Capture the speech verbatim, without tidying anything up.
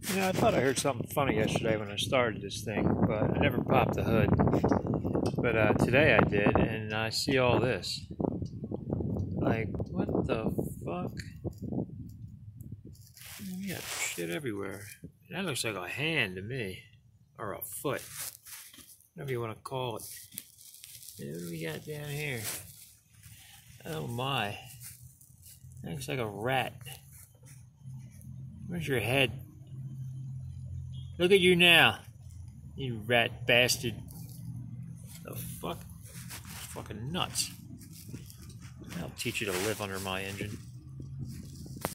You know, I thought I heard something funny yesterday when I started this thing, but I never popped the hood. But uh, today I did, and I see all this. Like, what the fuck? We got shit everywhere. That looks like a hand to me. Or a foot. Whatever you want to call it. And what do we got down here? Oh my. That looks like a rat. Where's your head? Look at you now, you rat bastard. The fuck? Fucking nuts. I'll teach you to live under my engine.